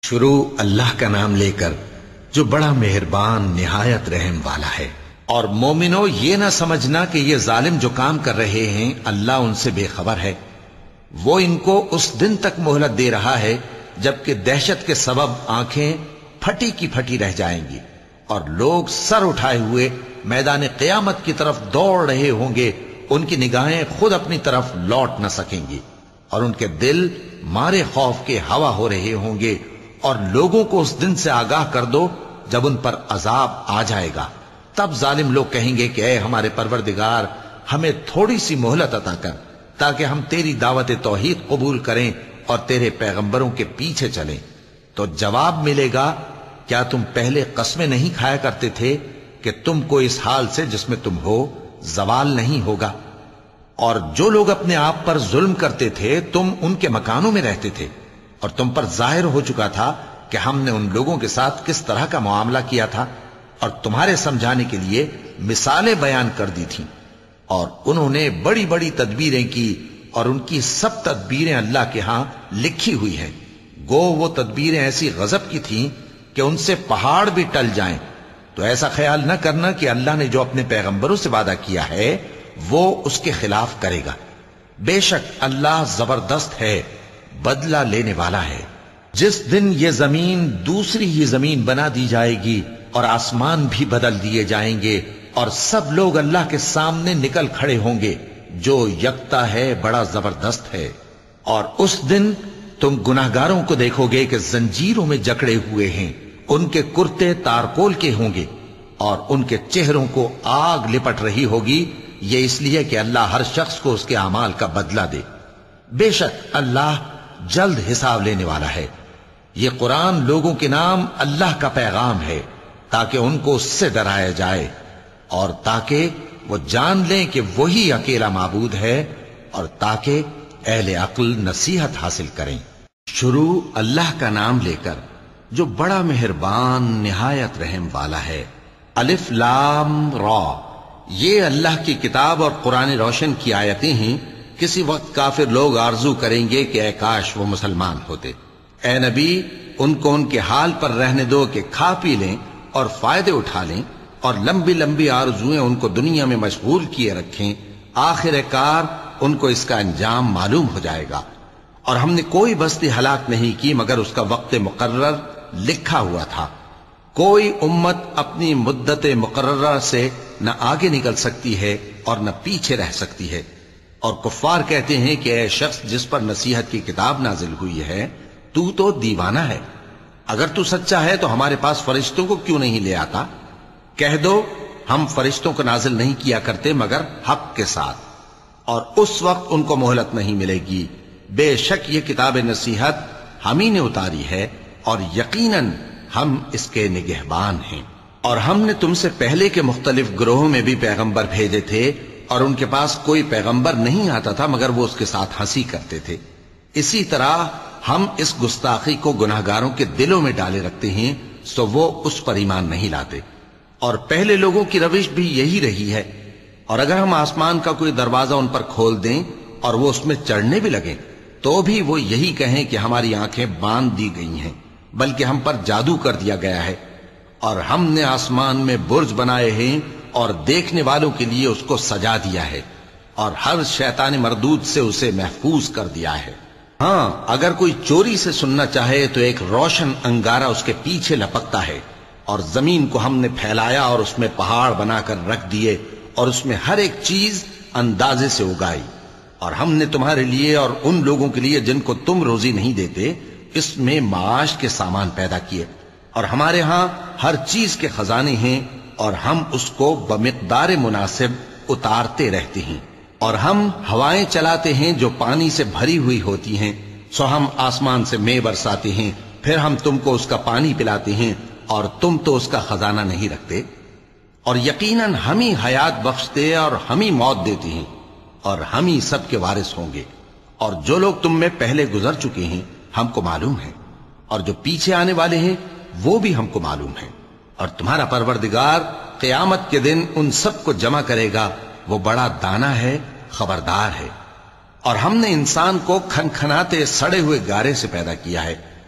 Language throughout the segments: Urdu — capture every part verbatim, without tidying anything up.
شروع اللہ کا نام لے کر جو بڑا مہربان نہایت رحم والا ہے۔ اور مومنو، یہ نہ سمجھنا کہ یہ ظالم جو کام کر رہے ہیں اللہ ان سے بے خبر ہے۔ وہ ان کو اس دن تک مہلت دے رہا ہے جبکہ دہشت کے سبب آنکھیں پھٹی کی پھٹی رہ جائیں گی اور لوگ سر اٹھائے ہوئے میدان قیامت کی طرف دوڑ رہے ہوں گے۔ ان کی نگاہیں خود اپنی طرف لوٹ نہ سکیں گی اور ان کے دل مارے خوف کے ہوا ہو رہے ہوں گے۔ اور لوگوں کو اس دن سے آگاہ کر دو جب ان پر عذاب آ جائے گا، تب ظالم لوگ کہیں گے کہ اے ہمارے پروردگار، ہمیں تھوڑی سی مہلت عطا کر تاکہ ہم تیری دعوت توحید قبول کریں اور تیرے پیغمبروں کے پیچھے چلیں۔ تو جواب ملے گا، کیا تم پہلے قسمیں نہیں کھایا کرتے تھے کہ تم کو اس حال سے جس میں تم ہو زوال نہیں ہوگا؟ اور جو لوگ اپنے آپ پر ظلم کرتے تھے تم ان کے مکانوں میں رہتے تھے، اور تم پر ظاہر ہو چکا تھا کہ ہم نے ان لوگوں کے ساتھ کس طرح کا معاملہ کیا تھا، اور تمہارے سمجھانے کے لیے مثالیں بیان کر دی تھیں۔ اور انہوں نے بڑی بڑی تدبیریں کی، اور ان کی سب تدبیریں اللہ کے ہاں لکھی ہوئی ہیں۔ گو وہ تدبیریں ایسی غضب کی تھیں کہ ان سے پہاڑ بھی ٹل جائیں۔ تو ایسا خیال نہ کرنا کہ اللہ نے جو اپنے پیغمبروں سے وعدہ کیا ہے وہ اس کے خلاف کرے گا۔ بے شک اللہ زبردست ہے، بدلہ لینے والا ہے۔ جس دن یہ زمین دوسری ہی زمین بنا دی جائے گی اور آسمان بھی بدل دیے جائیں گے اور سب لوگ اللہ کے سامنے نکل کھڑے ہوں گے جو یکتا ہے، بڑا زبردست ہے۔ اور اس دن تم گناہگاروں کو دیکھو گے کہ زنجیروں میں جکڑے ہوئے ہیں، ان کے کرتے تارکول کے ہوں گے اور ان کے چہروں کو آگ لپٹ رہی ہوگی، یہ اس لیے کہ اللہ ہر شخص کو اس کے اعمال کا بدلہ دے۔ بے شک اللہ جلد حساب لینے والا ہے۔ یہ قرآن لوگوں کے نام اللہ کا پیغام ہے تاکہ ان کو اس سے ڈرایا جائے اور تاکہ وہ جان لیں کہ وہی اکیلا معبود ہے، اور تاکہ اہل عقل نصیحت حاصل کریں۔ شروع اللہ کا نام لے کر جو بڑا مہربان نہایت رحم والا ہے۔ الف لام را، یہ اللہ کی کتاب اور قرآن روشن کی آیتیں ہیں۔ کسی وقت کافر لوگ آرزو کریں گے کہ اے کاش وہ مسلمان ہوتے۔ اے نبی، ان کو ان کے حال پر رہنے دو کہ کھا پی لیں اور فائدے اٹھا لیں، اور لمبی لمبی آرزویں ان کو دنیا میں مشغول کیے رکھیں۔ آخر کار ان کو اس کا انجام معلوم ہو جائے گا۔ اور ہم نے کوئی بستی ہلاک نہیں کی مگر اس کا وقت مقرر لکھا ہوا تھا۔ کوئی امت اپنی مدت مقررہ سے نہ آگے نکل سکتی ہے اور نہ پیچھے رہ سکتی ہے۔ اور کفار کہتے ہیں کہ اے شخص جس پر نصیحت کی کتاب نازل ہوئی ہے، تو تو دیوانہ ہے۔ اگر تو سچا ہے تو ہمارے پاس فرشتوں کو کیوں نہیں لے آتا؟ کہہ دو، ہم فرشتوں کو نازل نہیں کیا کرتے مگر حق کے ساتھ، اور اس وقت ان کو مہلت نہیں ملے گی۔ بے شک یہ کتاب نصیحت ہم ہی نے اتاری ہے، اور یقیناً ہم اس کے نگہبان ہیں۔ اور ہم نے تم سے پہلے کے مختلف گروہوں میں بھی پیغمبر بھیجے تھے، اور ان کے پاس کوئی پیغمبر نہیں آتا تھا مگر وہ اس کے ساتھ ہنسی کرتے تھے۔ اسی طرح ہم اس گستاخی کو گناہگاروں کے دلوں میں ڈالے رکھتے ہیں سو وہ اس پر ایمان نہیں لاتے۔ اور پہلے لوگوں کی روش بھی یہی رہی ہے۔ اور اگر ہم آسمان کا کوئی دروازہ ان پر کھول دیں اور وہ اس میں چڑھنے بھی لگیں تو بھی وہ یہی کہیں کہ ہماری آنکھیں باندھ دی گئی ہیں، بلکہ ہم پر جادو کر دیا گیا ہے۔ اور ہم نے آسمان میں برج بنائے ہیں اور دیکھنے والوں کے لیے اس کو سجا دیا ہے، اور ہر شیطان مردود سے اسے محفوظ کر دیا ہے۔ ہاں، اگر کوئی چوری سے سننا چاہے تو ایک روشن انگارہ اس کے پیچھے لپکتا ہے، اور زمین کو ہم نے پھیلایا اور اس میں پہاڑ بنا کر رکھ دیے، اور اس میں ہر ایک چیز اندازے سے اگائی۔ اور ہم نے تمہارے لیے اور ان لوگوں کے لیے جن کو تم روزی نہیں دیتے اس میں معاش کے سامان پیدا کیے، اور ہمارے ہاں ہر چیز کے خزانے ہیں، اور ہم اس کو بمقدار مناسب اتارتے رہتے ہیں۔ اور ہم ہوائیں چلاتے ہیں جو پانی سے بھری ہوئی ہوتی ہیں، سو ہم آسمان سے مے برساتے ہیں، پھر ہم تم کو اس کا پانی پلاتے ہیں، اور تم تو اس کا خزانہ نہیں رکھتے۔ اور یقیناً ہم ہی حیات بخشتے اور ہم ہی موت دیتے ہیں، اور ہم ہی سب کے وارث ہوں گے۔ اور جو لوگ تم میں پہلے گزر چکے ہیں ہم کو معلوم ہے، اور جو پیچھے آنے والے ہیں وہ بھی ہم کو معلوم ہے۔ اور تمہارا پروردگار قیامت کے دن ان سب کو جمع کرے گا، وہ بڑا دانا ہے، خبردار ہے۔ اور ہم نے انسان کو کھنکھناتے سڑے ہوئے گارے سے پیدا کیا ہے،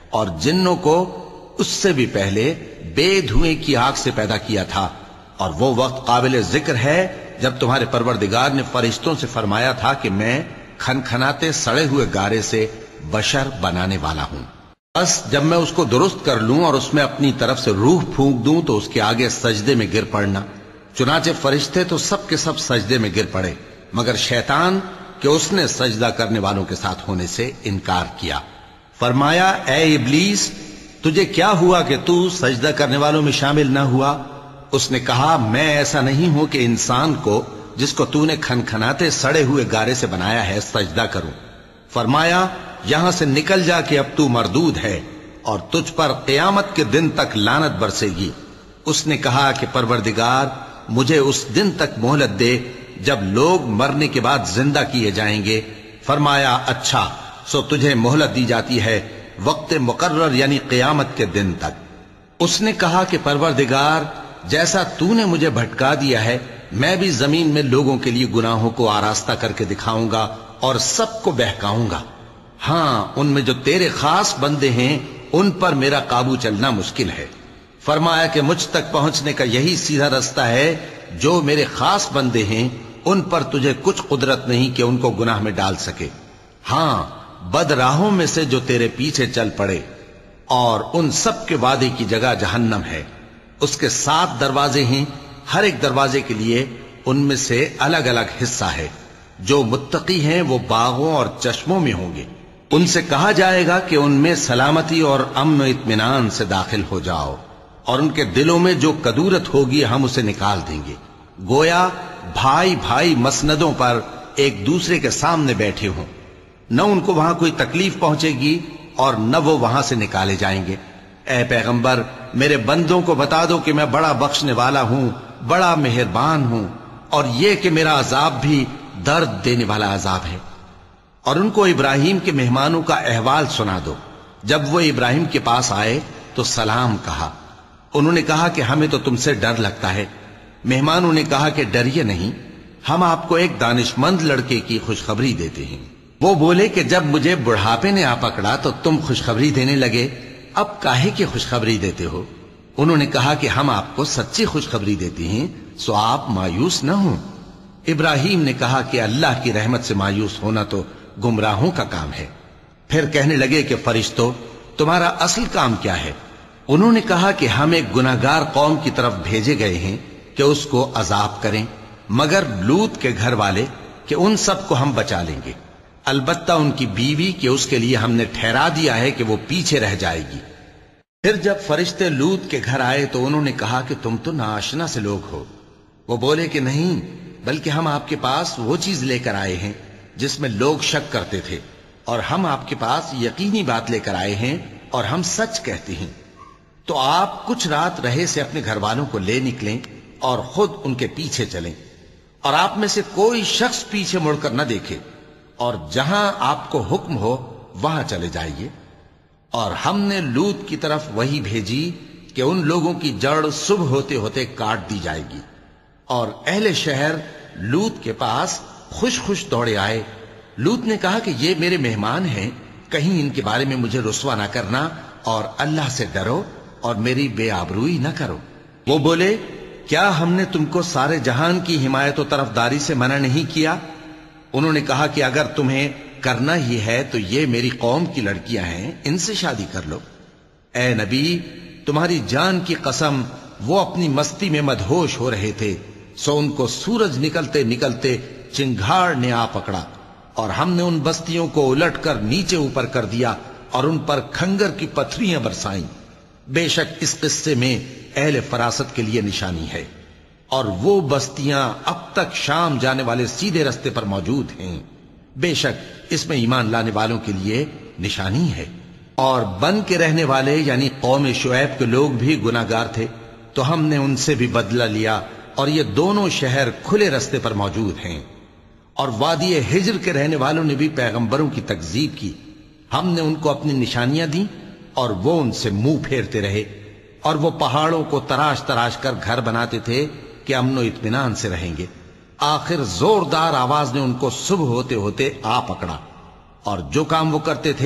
اور جنوں کو اس سے بھی پہلے بے دھوئیں کی آگ سے پیدا کیا تھا، اور وہ وقت قابل ذکر ہے جب تمہارے پروردگار نے فرشتوں سے فرمایا تھا کہ میں کھنکھناتے سڑے ہوئے گارے سے بشر بنانے والا ہوں، بس جب میں اس کو درست کر لوں اور اس میں اپنی طرف سے روح پھونک دوں تو اس کے آگے سجدے میں گر پڑنا۔ چنانچہ فرشتے تو سب کے سب سجدے میں گر پڑے مگر شیطان کہ اس نے سجدہ کرنے والوں کے ساتھ ہونے سے انکار کیا۔ فرمایا اے ابلیس، تجھے کیا ہوا کہ تو سجدہ کرنے والوں میں شامل نہ ہوا؟ اس نے کہا میں ایسا نہیں ہوں کہ انسان کو جس کو تو نے کھنکھناتے سڑے ہوئے گارے سے بنایا ہے سجدہ کروں۔ فرمایا یہاں سے نکل جا کہ اب تو مردود ہے اور تجھ پر قیامت کے دن تک لعنت برسے گی۔ اس نے کہا کہ پروردگار مجھے اس دن تک مہلت دے جب لوگ مرنے کے بعد زندہ کیے جائیں گے۔ فرمایا اچھا، سو تجھے مہلت دی جاتی ہے وقت مقرر یعنی قیامت کے دن تک۔ اس نے کہا کہ پروردگار جیسا تو نے مجھے بھٹکا دیا ہے میں بھی زمین میں لوگوں کے لیے گناہوں کو آراستہ کر کے دکھاؤں گا اور سب کو بہکاؤں گا۔ ہاں ان میں جو تیرے خاص بندے ہیں ان پر میرا قابو چلنا مشکل ہے۔ فرمایا کہ مجھ تک پہنچنے کا یہی سیدھا رستہ ہے، جو میرے خاص بندے ہیں ان پر تجھے کچھ قدرت نہیں کہ ان کو گناہ میں ڈال سکے۔ ہاں بد راہوں میں سے جو تیرے پیچھے چل پڑے، اور ان سب کے وعدے کی جگہ جہنم ہے، اس کے سات دروازے ہیں، ہر ایک دروازے کے لیے ان میں سے الگ الگ حصہ ہے۔ جو متقی ہیں وہ باغوں اور چشموں میں ہوں گے، ان سے کہا جائے گا کہ ان میں سلامتی اور امن و اطمینان سے داخل ہو جاؤ، اور ان کے دلوں میں جو کدورت ہوگی ہم اسے نکال دیں گے، گویا بھائی بھائی مسندوں پر ایک دوسرے کے سامنے بیٹھے ہوں، نہ ان کو وہاں کوئی تکلیف پہنچے گی اور نہ وہ وہاں سے نکالے جائیں گے۔ اے پیغمبر میرے بندوں کو بتا دو کہ میں بڑا بخشنے والا ہوں، بڑا مہربان ہوں، اور یہ کہ میرا عذاب بھی درد دینے والا عذاب ہے۔ اور ان کو ابراہیم کے مہمانوں کا احوال سنا دو۔ جب وہ ابراہیم کے پاس آئے تو سلام کہا۔ انہوں نے کہا کہ ہمیں تو تم سے ڈر لگتا ہے۔ مہمانوں نے کہا کہ ڈریے نہیں، ہم آپ کو ایک دانش مند لڑکے کی خوشخبری دیتے ہیں۔ وہ بولے کہ جب مجھے بڑھاپے نے آ پکڑا تو تم خوشخبری دینے لگے، اب کاہے کی خوشخبری دیتے ہو؟ انہوں نے کہا کہ ہم آپ کو سچی خوشخبری دیتے ہیں، سو آپ مایوس نہ ہوں۔ ابراہیم نے کہا کہ اللہ کی رحمت سے مایوس ہونا تو گمراہوں کا کام ہے۔ پھر کہنے لگے کہ فرشتوں تمہارا اصل کام کیا ہے؟ انہوں نے کہا کہ ہم ایک گناہگار قوم کی طرف بھیجے گئے ہیں کہ اس کو عذاب کریں، مگر لوط کے گھر والے کہ ان سب کو ہم بچا لیں گے، البتہ ان کی بیوی کہ اس کے لیے ہم نے ٹھہرا دیا ہے کہ وہ پیچھے رہ جائے گی۔ پھر جب فرشتے لوط کے گھر آئے تو انہوں نے کہا کہ تم تو ناآشنا سے لوگ ہو۔ وہ بولے کہ نہیں، بلکہ ہم آپ کے پاس وہ چیز لے کر آئے ہیں جس میں لوگ شک کرتے تھے، اور ہم آپ کے پاس یقینی بات لے کر آئے ہیں اور ہم سچ کہتے ہیں۔ تو آپ کچھ رات رہے سے اپنے گھر والوں کو لے نکلیں اور خود ان کے پیچھے چلیں، اور آپ میں سے کوئی شخص پیچھے مڑ کر نہ دیکھے، اور جہاں آپ کو حکم ہو وہاں چلے جائیے۔ اور ہم نے لوط کی طرف وہی بھیجی کہ ان لوگوں کی جڑ صبح ہوتے ہوتے کاٹ دی جائے گی۔ اور اہل شہر لوط کے پاس خوش خوش دوڑے آئے۔ لوط نے کہا کہ یہ میرے مہمان ہیں، کہیں ان کے بارے میں مجھے رسوا نہ کرنا، اور اللہ سے ڈرو اور میری بے آبروئی نہ کرو۔ وہ بولے کیا ہم نے تم کو سارے جہان کی حمایت و طرفداری سے منع نہیں کیا؟ انہوں نے کہا کہ اگر تمہیں کرنا ہی ہے تو یہ میری قوم کی لڑکیاں ہیں، ان سے شادی کر لو۔ اے نبی تمہاری جان کی قسم وہ اپنی مستی میں مدہوش ہو رہے تھے، سو ان کو سورج نکلتے نکلتے چنگھاڑ نے آ پکڑا، اور ہم نے ان بستیوں کو الٹ کر نیچے اوپر کر دیا اور ان پر کھنگر کی پتھریاں برسائیں۔ بے شک اس قصے میں اہل فراست کے لیے نشانی ہے، اور وہ بستیاں اب تک شام جانے والے سیدھے رستے پر موجود ہیں۔ بے شک اس میں ایمان لانے والوں کے لیے نشانی ہے۔ اور بن کے رہنے والے یعنی قوم شعیب کے لوگ بھی گناہگار تھے، تو ہم نے ان سے بھی بدلہ لیا، اور یہ دونوں شہر کھلے رستے پر موجود ہیں۔ اور وادی ہجر کے رہنے والوں نے بھی پیغمبروں کی تکذیب کی، ہم نے ان کو اپنی نشانیاں دیں اور وہ ان سے منہ پھیرتے رہے، اور وہ پہاڑوں کو تراش تراش کر گھر بناتے تھے کہ امن و اطمینان سے رہیں گے۔ آخر زوردار آواز نے ان کو صبح ہوتے ہوتے آ پکڑا، اور جو کام وہ کرتے تھے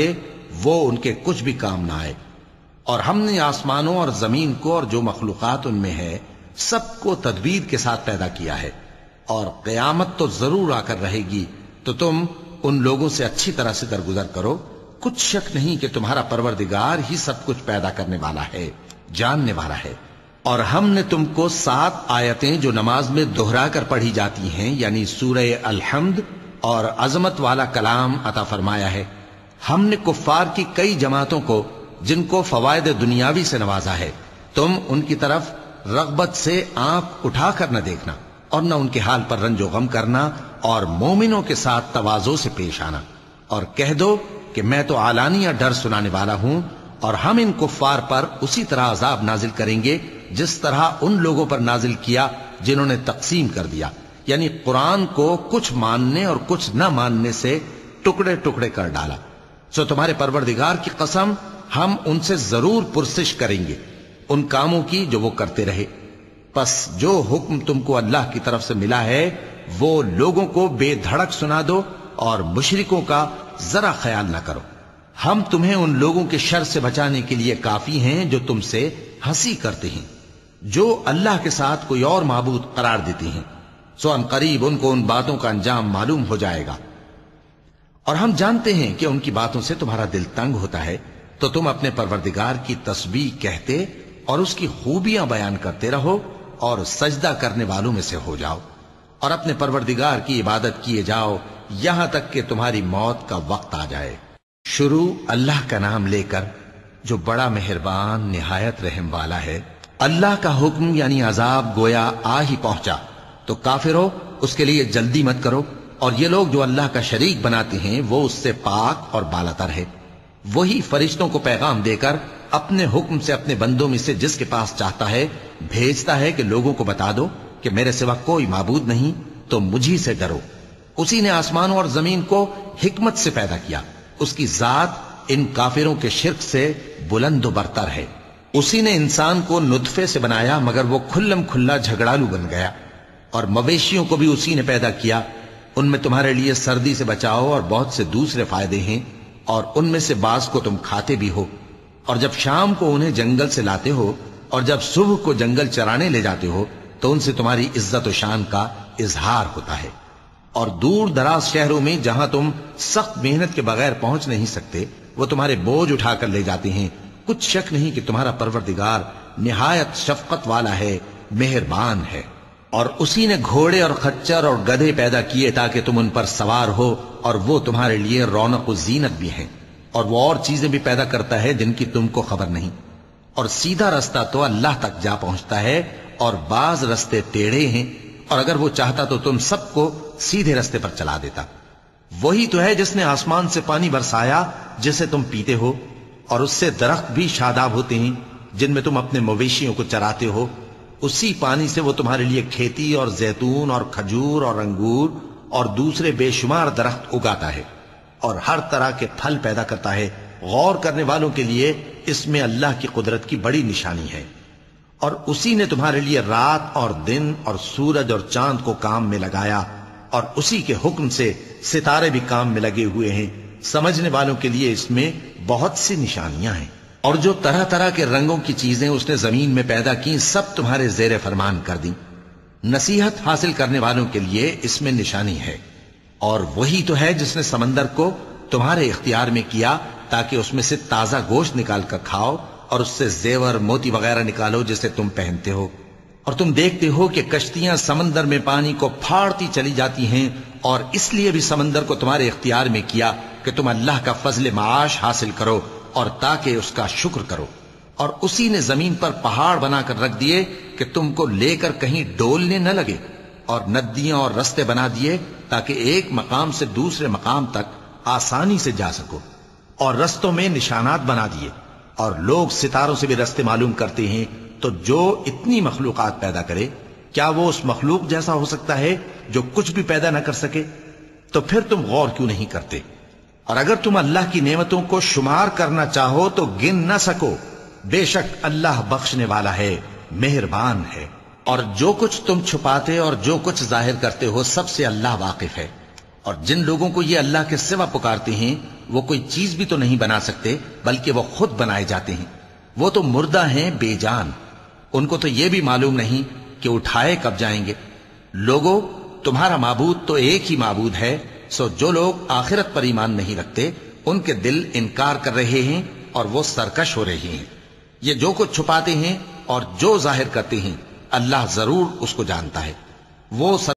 وہ ان کے کچھ بھی کام نہ آئے۔ اور ہم نے آسمانوں اور زمین کو اور جو مخلوقات ان میں ہے سب کو تدبیر کے ساتھ پیدا کیا ہے، اور قیامت تو ضرور آ کر رہے گی، تو تم ان لوگوں سے اچھی طرح سے درگزر کرو۔ کچھ شک نہیں کہ تمہارا پروردگار ہی سب کچھ پیدا کرنے والا ہے، جاننے والا ہے۔ اور ہم نے تم کو سات آیتیں جو نماز میں دہرا کر پڑھی جاتی ہیں، یعنی سورہ الحمد اور عظمت والا کلام عطا فرمایا ہے۔ ہم نے کفار کی کئی جماعتوں کو جن کو فوائد دنیاوی سے نوازا ہے، تم ان کی طرف رغبت سے آنکھ اٹھا کر نہ دیکھنا اور نہ ان کے حال پر رنج و غم کرنا، اور مومنوں کے ساتھ تواضع سے پیش آنا، اور کہہ دو کہ میں تو اعلانیہ ڈر سنانے والا ہوں، اور ہم ان کفار پر اسی طرح عذاب نازل کریں گے جس طرح ان لوگوں پر نازل کیا جنہوں نے تقسیم کر دیا، یعنی قرآن کو کچھ ماننے اور کچھ نہ ماننے سے ٹکڑے ٹکڑے کر ڈالا۔ سو تمہارے پروردگار کی قسم ہم ان سے ضرور پرسش کریں گے ان کاموں کی جو وہ کرتے رہے۔ پس جو حکم تم کو اللہ کی طرف سے ملا ہے وہ لوگوں کو بے دھڑک سنا دو، اور مشرکوں کا ذرا خیال نہ کرو۔ ہم تمہیں ان لوگوں کے شر سے بچانے کے لیے کافی ہیں جو تم سے ہنسی کرتے ہیں، جو اللہ کے ساتھ کوئی اور معبود قرار دیتے ہیں، سو ان قریب ان کو ان باتوں کا انجام معلوم ہو جائے گا۔ اور ہم جانتے ہیں کہ ان کی باتوں سے تمہارا دل تنگ ہوتا ہے، تو تم اپنے پروردگار کی تسبیح کہتے اور اس کی خوبیاں بیان کرتے رہو، اور سجدہ کرنے والوں میں سے ہو جاؤ، اور اپنے پروردگار کی عبادت کیے جاؤ یہاں تک کہ تمہاری موت کا وقت آ جائے۔ شروع اللہ کا نام لے کر جو بڑا مہربان نہایت رحم والا ہے۔ اللہ کا حکم یعنی عذاب گویا آ ہی پہنچا، تو کافرو اس کے لیے جلدی مت کرو، اور یہ لوگ جو اللہ کا شریک بناتے ہیں وہ اس سے پاک اور بالاتر ہے۔ وہی فرشتوں کو پیغام دے کر اپنے حکم سے اپنے بندوں میں سے جس کے پاس چاہتا ہے بھیجتا ہے کہ لوگوں کو بتا دو کہ میرے سوا کوئی معبود نہیں، تو مجھی سے ڈرو۔ اسی نے آسمانوں اور زمین کو حکمت سے پیدا کیا، اس کی ذات ان کافروں کے شرک سے بلند و برتر ہے۔ اسی نے انسان کو نطفے سے بنایا مگر وہ کھلم کھلا جھگڑالو بن گیا، اور مویشیوں کو بھی اسی نے پیدا کیا، ان میں تمہارے لیے سردی سے بچاؤ اور بہت سے دوسرے فائدے ہیں، اور ان میں سے بعض کو تم کھاتے بھی ہو۔ اور جب شام کو انہیں جنگل سے لاتے ہو اور جب صبح کو جنگل چرانے لے جاتے ہو تو ان سے تمہاری عزت و شان کا اظہار ہوتا ہے۔ اور دور دراز شہروں میں جہاں تم سخت محنت کے بغیر پہنچ نہیں سکتے وہ تمہارے بوجھ اٹھا کر لے جاتے ہیں۔ کچھ شک نہیں کہ تمہارا پروردگار نہایت شفقت والا ہے، مہربان ہے۔ اور اسی نے گھوڑے اور خچر اور گدھے پیدا کیے تاکہ تم ان پر سوار ہو، اور وہ تمہارے لیے رونق و زینت بھی ہیں۔ اور وہ اور چیزیں بھی پیدا کرتا ہے جن کی تم کو خبر نہیں۔ اور سیدھا رستہ تو اللہ تک جا پہنچتا ہے، اور بعض رستے ٹیڑھے ہیں، اور اگر وہ چاہتا تو تم سب کو سیدھے رستے پر چلا دیتا۔ وہی تو ہے جس نے آسمان سے پانی برسایا جسے تم پیتے ہو، اور اس سے درخت بھی شاداب ہوتے ہیں جن میں تم اپنے مویشیوں کو چراتے ہو۔ اسی پانی سے وہ تمہارے لیے کھیتی اور زیتون اور کھجور اور انگور اور دوسرے بے شمار درخت اگاتا ہے، اور ہر طرح کے پھل پیدا کرتا ہے۔ غور کرنے والوں کے لیے اس میں اللہ کی قدرت کی بڑی نشانی ہے۔ اور اسی نے تمہارے لیے رات اور دن اور سورج اور چاند کو کام میں لگایا، اور اسی کے حکم سے ستارے بھی کام میں لگے ہوئے ہیں۔ سمجھنے والوں کے لیے اس میں بہت سی نشانیاں ہیں۔ اور جو طرح طرح کے رنگوں کی چیزیں اس نے زمین میں پیدا کی سب تمہارے زیر فرمان کر دیں۔ نصیحت حاصل کرنے والوں کے لیے اس میں نشانی ہے۔ اور وہی تو ہے جس نے سمندر کو تمہارے اختیار میں کیا تاکہ اس میں سے تازہ گوشت نکال کر کھاؤ، اور اس سے زیور موتی وغیرہ نکالو جسے تم پہنتے ہو۔ اور تم دیکھتے ہو کہ کشتیاں سمندر میں پانی کو پھاڑتی چلی جاتی ہیں، اور اس لیے بھی سمندر کو تمہارے اختیار میں کیا کہ تم اللہ کا فضل معاش حاصل کرو اور تاکہ اس کا شکر کرو۔ اور اسی نے زمین پر پہاڑ بنا کر رکھ دیے کہ تم کو لے کر کہیں ڈولنے نہ لگے، اور ندیاں اور رستے بنا دیے تاکہ ایک مقام سے دوسرے مقام تک آسانی سے جا سکو، اور رستوں میں نشانات بنا دیے۔ اور لوگ ستاروں سے بھی رستے معلوم کرتے ہیں، تو جو اتنی مخلوقات پیدا کرے کیا وہ اس مخلوق جیسا ہو سکتا ہے جو کچھ بھی پیدا نہ کر سکے؟ تو پھر تم غور کیوں نہیں کرتے؟ اور اگر تم اللہ کی نعمتوں کو شمار کرنا چاہو تو گن نہ سکو۔ بے شک اللہ بخشنے والا ہے، مہربان ہے۔ اور جو کچھ تم چھپاتے اور جو کچھ ظاہر کرتے ہو سب سے اللہ واقف ہے۔ اور جن لوگوں کو یہ اللہ کے سوا پکارتے ہیں وہ کوئی چیز بھی تو نہیں بنا سکتے بلکہ وہ خود بنائے جاتے ہیں. وہ تو مردہ ہیں بے جان، ان کو تو یہ بھی معلوم نہیں کہ اٹھائے کب جائیں گے. لوگوں، تمہارا معبود تو ایک ہی معبود ہے، سو جو لوگ آخرت پر ایمان نہیں رکھتے ان کے دل انکار کر رہے ہیں اور وہ سرکش ہو رہے ہیں. یہ جو کچھ چھپاتے ہیں اور جو ظاہر کرتے ہیں اللہ ضرور اس کو جانتا ہے. وہ